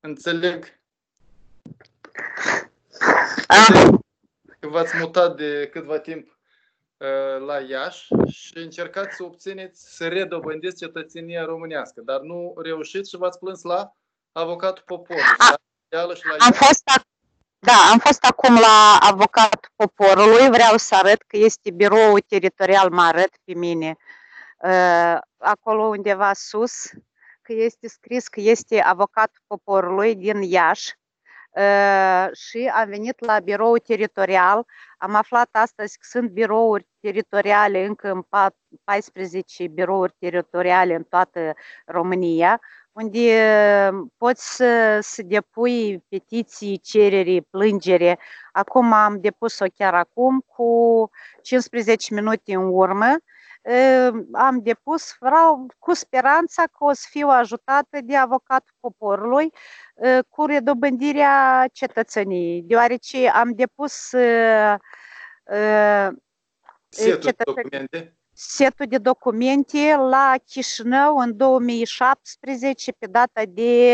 Înțeleg Ah, că v-ați mutat de câtva timp la Iași și încercați să obțineți, să redobândiți cetățenia românească, dar nu reușiți și v-ați plâns la avocatul poporului. La Deală și la am Iași. fost, am fost acum la avocatul poporului. Vreau să arăt că este biroul teritorial, mă arăt pe mine. Acolo undeva sus, că este scris că este avocatul poporului din Iași. Și am venit la birou teritorial. Am aflat astăzi că sunt birouri teritoriale, încă în 14 birouri teritoriale în toată România, unde poți să depui petiții, cereri, plângere. Acum am depus-o chiar acum, cu 15 minute în urmă. Am depus, vreau cu speranța că o să fiu ajutată de avocatul poporului cu redobândirea cetățeniei, deoarece am depus setul de documente la Chișinău în 2017 pe data de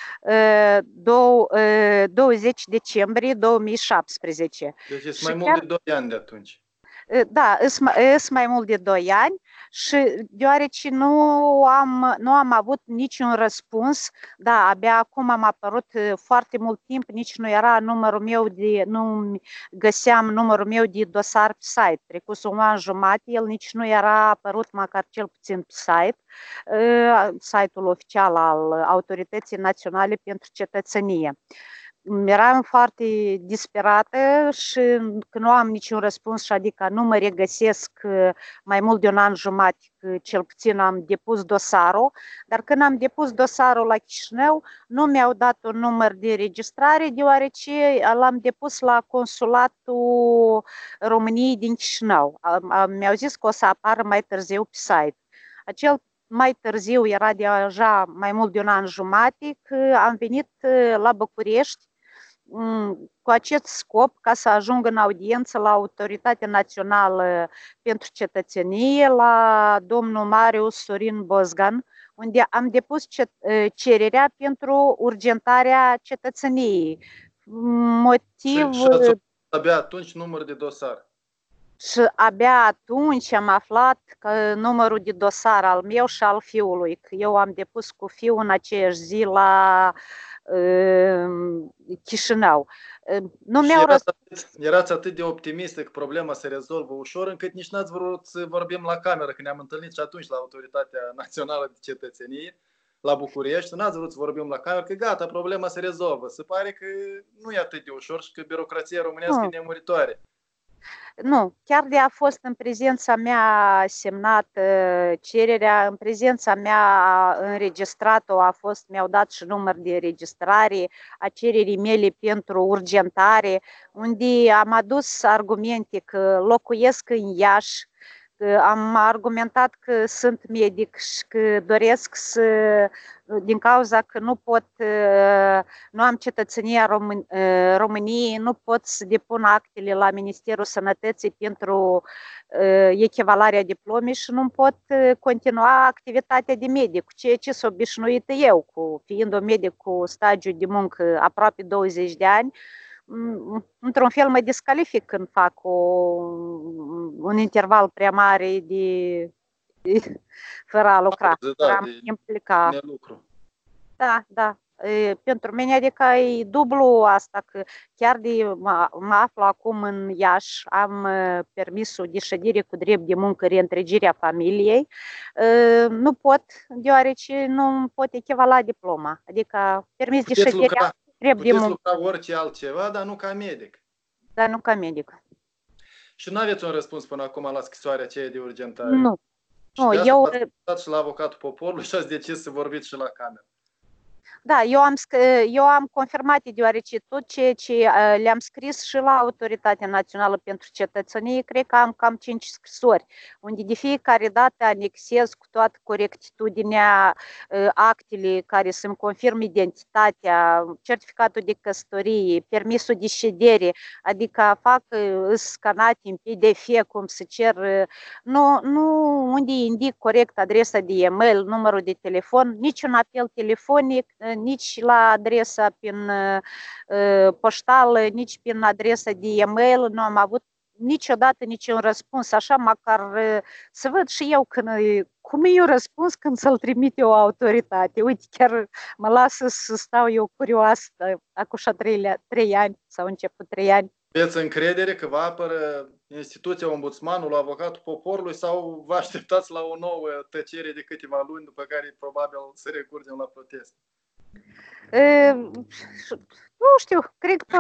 20 decembrie 2017. Deci sunt mai mult de 2 ani de atunci. Da, sunt mai mult de 2 ani și deoarece nu am avut niciun răspuns, da, abia acum am apărut foarte mult timp, nici nu era nu găseam numărul meu de dosar pe site. Trecuse un an jumate, el nici nu era apărut, măcar cel puțin pe site, site-ul oficial al Autorității Naționale pentru Cetățenie. Eram foarte disperată și că nu am niciun răspuns, și adică nu mă regăsesc mai mult de un an jumate, că cel puțin am depus dosarul, dar când am depus dosarul la Chișinău, nu mi-au dat un număr de registrare, deoarece l-am depus la Consulatul României din Chișinău. Mi-au zis că o să apară mai târziu pe site. Acel mai târziu era deja mai mult de un an jumate că am venit la București cu acest scop, ca să ajung în audiență la Autoritatea Națională pentru Cetățenie, la domnul Marius Sorin Bozgan, unde am depus cererea pentru urgentarea cetățeniei. Motiv... Și ați abia atunci număr de dosar. Și abia atunci am aflat că numărul de dosar al meu și al fiului, că eu am depus cu fiul în aceeași zi la Chișinău. Erați atât de optimistă că problema se rezolvă ușor, încât nici n-ați vrut să vorbim la cameră, că ne-am întâlnit și atunci la Autoritatea Națională de Cetățenie, la București, n-ați vrut să vorbim la cameră, că gata, problema se rezolvă. Se pare că nu e atât de ușor și că birocrația românească e nemuritoare. Nu, chiar de a fost în prezența mea semnată cererea, în prezența mea înregistrat-o, mi-au dat și număr de registrare a cererii mele pentru urgentare, unde am adus argumente că locuiesc în Iași, că am argumentat că sunt medic și că doresc să, din cauza că nu am cetățenia României, nu pot să depun actele la Ministerul Sănătății pentru echivalarea diplomei și nu pot continua activitatea de medic, ceea ce s-a obișnuit eu, fiind un medic cu stagiu de muncă aproape 20 de ani. Într-un fel mă descalific când fac un interval prea mare fără a lucra, fără a mă implica. Da. Pentru mine, adică e dublu asta, că chiar mă aflu acum în Iași, am permisul de ședere cu drept de muncă, reîntregirea familiei, nu pot, deoarece nu pot echivala diploma, adică permis de ședere. Puteți lucra orice altceva, dar nu ca medic. Dar nu ca medic. Și nu aveți un răspuns până acum la scrisoarea aceea de urgentare? Nu. Și ați stat și la avocatul poporului și ați decis să vorbiți și la cameră. Da, eu am confirmat, deoarece tot ceea ce le-am scris și la Autoritatea Națională pentru Cetățenie, cred că am cam 5 scrisori, unde de fiecare dată anexez cu toată corectitudinea actele care să-mi confirm identitatea, certificatul de căsătorie, permisul de ședere, adică fac scanate în PDF, cum să cer, nu unde indic corect adresa de e-mail, numărul de telefon, niciun apel telefonic, nici la adresa prin poștală, nici prin adresa de e-mail, nu am avut niciodată niciun răspuns, așa măcar să văd și eu cum e un răspuns când să-l trimite o autoritate. Uite, chiar mă lasă să stau eu curioasă, acum 3 ani sau început 3 ani. Aveți încredere că va apără instituția ombudsmanului, avocatul poporului sau vă așteptați la o nouă tăcere de câteva luni, după care probabil să recurgem la protest? Nu știu, cred că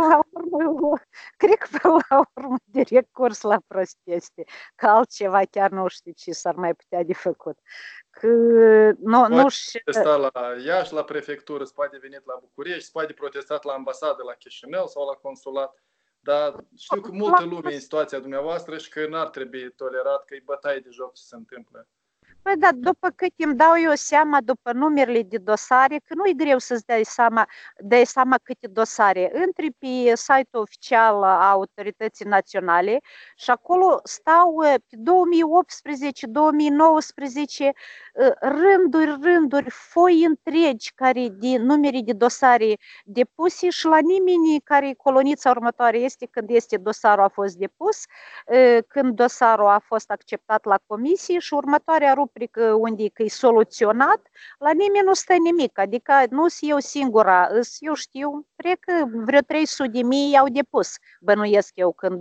până la urmă de recurs la proteste, că altceva chiar nu știu ce s-ar mai putea de făcut. Că nu știu. Protesta la Iași, la prefectură, se poate venit la București, se poate protestat la ambasadă la Chișinău sau la consulat. Dar știu că multă lume în situația dumneavoastră și că n-ar trebui tolerat, că e bătaie de joc ce se întâmplă. Păi da, după cât îmi dau eu seama, după numerele de dosare, că nu e greu să-ți dai seama câte dosare. Intri pe site-ul oficial a Autorității Naționale și acolo stau pe 2018, 2019 rânduri, foi întregi de numere de dosare depuse și la nimeni care colonița următoare este când dosarul a fost depus, când dosarul a fost acceptat la comisie și următoarea rubrică unde e soluționat, la nimeni nu stă nimic, adică nu sunt eu singura, eu știu, cred că vreo 300.000 au depus, bănuiesc eu, când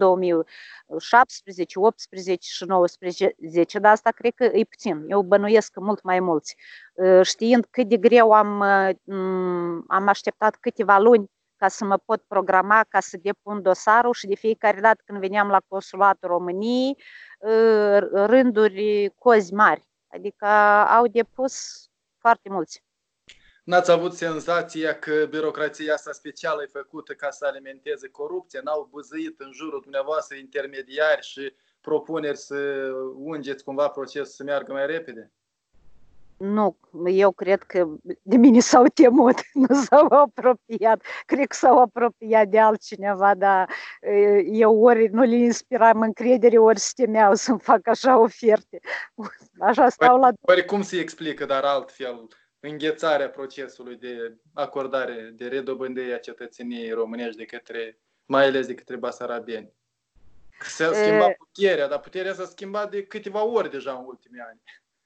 2017, 18 și 19, dar asta cred că e puțin, eu bănuiesc mult mai mulți, știind cât de greu am așteptat câteva luni ca să mă pot programa, ca să depun dosarul și de fiecare dată când veneam la Consulatul României, rânduri cozi mari, adică au depus foarte mulți. N-ați avut senzația că birocrația asta specială e făcută ca să alimenteze corupție? N-au băzăit în jurul dumneavoastră intermediari și propuneri să ungeți cumva procesul să meargă mai repede? Nu, eu cred că de mine s-au temut, nu s-au apropiat. Cred că s-au apropiat de altcineva, dar eu ori nu le inspiram încredere, ori se temeau să-mi fac așa oferte. Așa stau la... Ori cum se explică, dar altfel, înghețarea procesului de acordare, de redobândire a cetățeniei românești mai ales de către basarabieni? S-a schimbat puterea, dar puterea s-a schimbat de câteva ori deja în ultimii ani.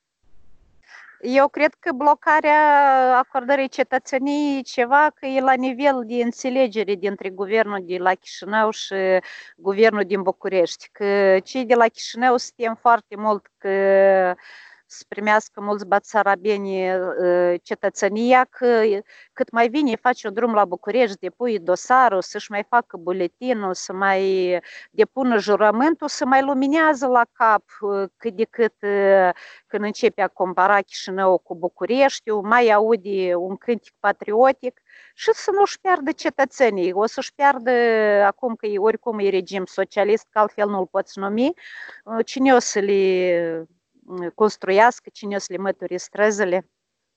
Eu cred că blocarea acordării cetățeniei ceva că e la nivel de înțelegere dintre guvernul de la Chișinău și guvernul din București. Că cei de la Chișinău se tem foarte mult că să primească mulți basarabeni cetățenia, că cât mai bine faci o drum la București, depui dosarul, să-și mai facă buletinul, să mai depună jurământul, să mai luminează la cap cât de cât când începe a compara Chișinău cu Bucureștiul, mai aude un cântic patriotic și să nu-și piardă cetățenii. O să-și piardă, acum că oricum e regim socialist, că altfel nu-l poți numi, cine o să le construiască, cine o să le mături străzile.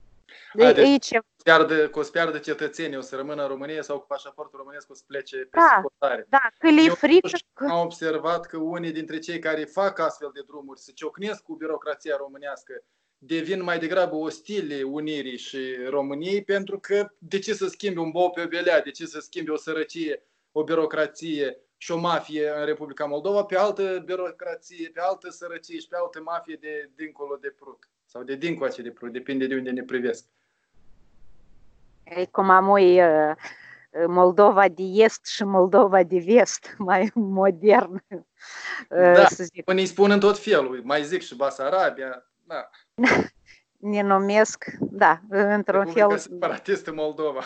O să piardă cetățenii, o să rămână în România sau cu pașaportul românesc o să plece pe scotare. Da, că le frică. Am observat că unii dintre cei care fac astfel de drumuri se ciocnesc cu birocrația românească, devin mai degrabă ostile unirii și României, pentru că de ce să schimbi un bou pe o belea, de ce să schimbi o sărăcie, o birocrație și o mafie în Republica Moldova pe altă birocrație, pe altă sărăcie și pe altă mafie de dincolo de Prut sau de dincoace de Prut, depinde de unde ne privesc. E cum am Moldova de Est și Moldova de Vest, mai modern. Da, unii spun în tot felul, mai zic și Basarabia, da. Ne numesc, da, într-un fel. Republica separatistă Moldova.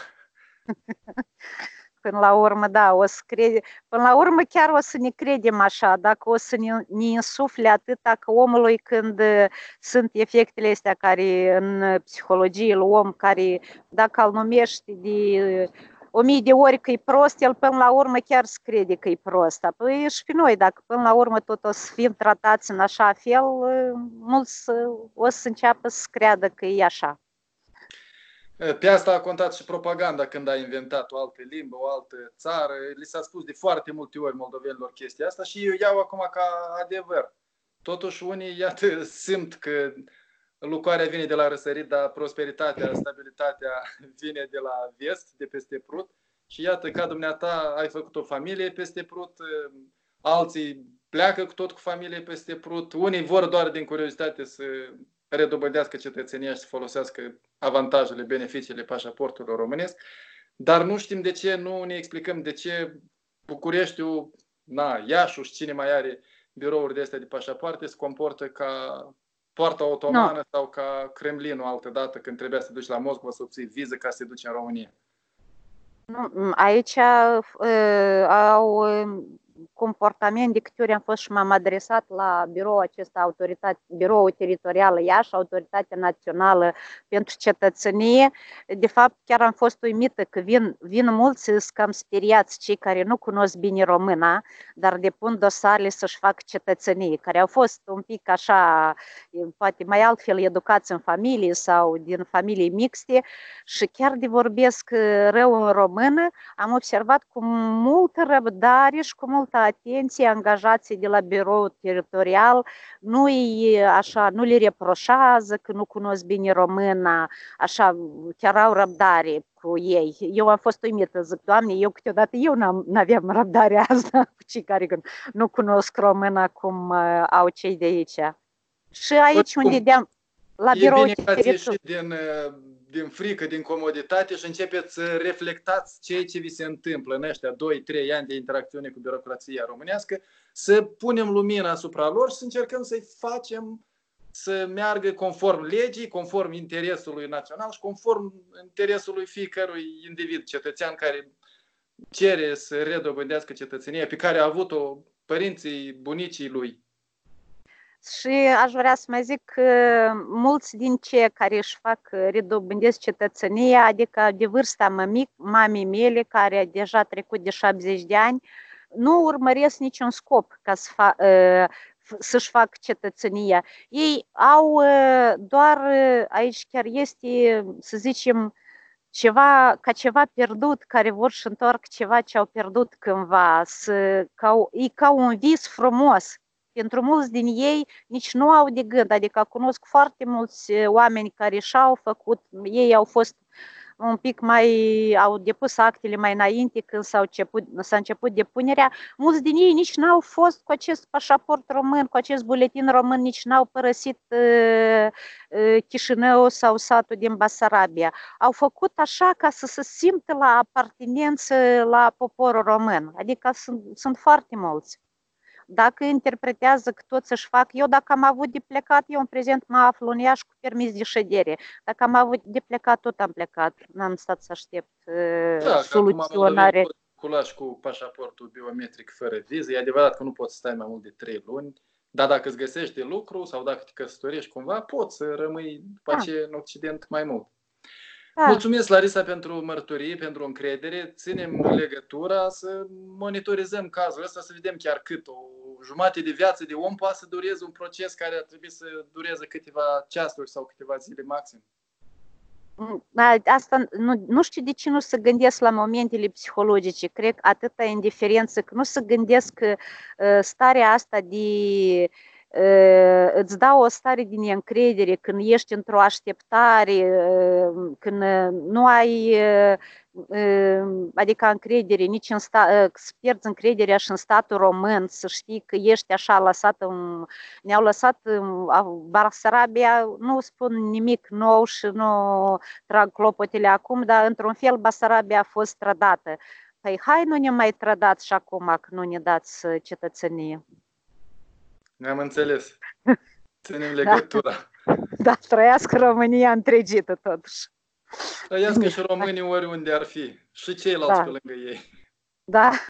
Până la urmă, da, până la urmă chiar o să ne credem așa, dacă o să ne insufle atâta că omului când sunt efectele astea care în psihologie, om care dacă îl numești de 1000 de ori că e prost, el până la urmă chiar se crede că e prost. Apoi și pe noi, dacă până la urmă tot o să fim tratați în așa fel, mulți o să înceapă să creadă că e așa. Pe asta a contat și propaganda când a inventat o altă limbă, o altă țară. Li s-a spus de foarte multe ori moldovenilor chestia asta și eu iau acum ca adevăr. Totuși unii, iată, simt că lucrarea vine de la răsărit, dar prosperitatea, stabilitatea vine de la vest, de peste Prut. Și iată, ca dumneata ai făcut o familie peste Prut, alții pleacă tot cu familie peste Prut, unii vor doar din curiozitate să redobândească cetățenia și să folosească avantajele, beneficiile pașaportului românesc, dar nu știm de ce, nu ne explicăm de ce Bucureștiul, Iașul și cine mai are birouri de astea de pașapoarte se comportă ca poarta otomană sau ca Kremlinul altădată când trebuia să te duci la Moscova să obții viză ca să te duci în România. Aici au comportament de câte ori am fost și m-am adresat la biroul acesta, biroul teritorial Iași, Autoritatea Națională pentru Cetățenie. De fapt, chiar am fost uimită că vin mulți cam speriați, cei care nu cunosc bine româna, dar depun dosarele să-și facă cetățenie, care au fost un pic așa, poate mai altfel educați în familie sau din familii mixte și chiar de vorbesc rău în română, am observat cu multă răbdare și cu multă atenție angajații de la biroul teritorial, nu le reproșează că nu cunosc bine româna, așa, chiar au răbdare cu ei. Eu am fost uimită, zic, Doamne, eu câteodată n-aveam răbdarea asta cu cei care nu cunosc româna cum au cei de aici. Și aici unde la biroul teritorial. Din frică, din comoditate și începeți să reflectați ceea ce vi se întâmplă în ăștia 2-3 ani de interacțiune cu birocrația românească, să punem lumina asupra lor și să încercăm să-i facem să meargă conform legii, conform interesului național și conform interesului fiecărui individ, cetățean care cere să redobândească cetățenia pe care a avut-o părinții, bunicii lui. Și aș vrea să mai zic că mulți din cei care își redobândesc cetățenia, adică de vârsta mamei mele, care a deja trecut de 70 de ani, nu urmăresc niciun scop ca să-și facă cetățenia. Ei au doar, aici chiar este, să zicem, ceva pierdut, care vor să întoarcă ceva ce au pierdut cândva, e ca un vis frumos. Pentru mulți din ei nici nu au de gând, adică cunosc foarte mulți oameni care și-au făcut, ei au fost un pic au depus actele mai înainte când s-a început depunerea. Mulți din ei nici n-au fost cu acest pașaport român, cu acest buletin român, nici n-au părăsit Chișinău sau satul din Basarabia. Au făcut așa ca să se simtă la apartenență la poporul român, adică sunt foarte mulți. Dacă interpretează că toți își fac, eu dacă am avut de plecat, eu în prezent mă aflu în Iași cu permis de ședere. Dacă am avut de plecat, tot am plecat. N-am stat să aștept soluționare. Cu pașaportul biometric fără viză, e adevărat că nu poți stai mai mult de 3 luni, dar dacă îți găsești de lucru sau dacă te căsătorești cumva, poți să rămâi după aceea în Occident mai mult. Da. Mulțumesc, Larisa, pentru mărturie, pentru încredere. Ținem legătura să monitorizăm cazul ăsta, să vedem chiar cât o jumătate de viață de om poate să dureze un proces care ar trebui să dureze câteva ceasuri sau câteva zile maxim. Asta nu știu de ce nu se gândesc la momentele psihologice. Cred că atâta indiferență, că nu se gândesc că starea asta îți dau o stare de neîncredere când ești într-o așteptare, când nu ai adică încredere nici în să pierzi încrederea și în statul român, să știi că ești așa lăsat ne-au lăsat Basarabia, nu spun nimic nou și nu trag clopotele acum, dar într-un fel Basarabia a fost trădată. Păi hai, nu ne mai trădați și acum că nu ne dați cetățenie. Ne-am înțeles. Ținem legătura. Da, trăiască România întregită totuși. Trăiască și românii oriunde ar fi. Și ceilalți pe lângă ei. Da.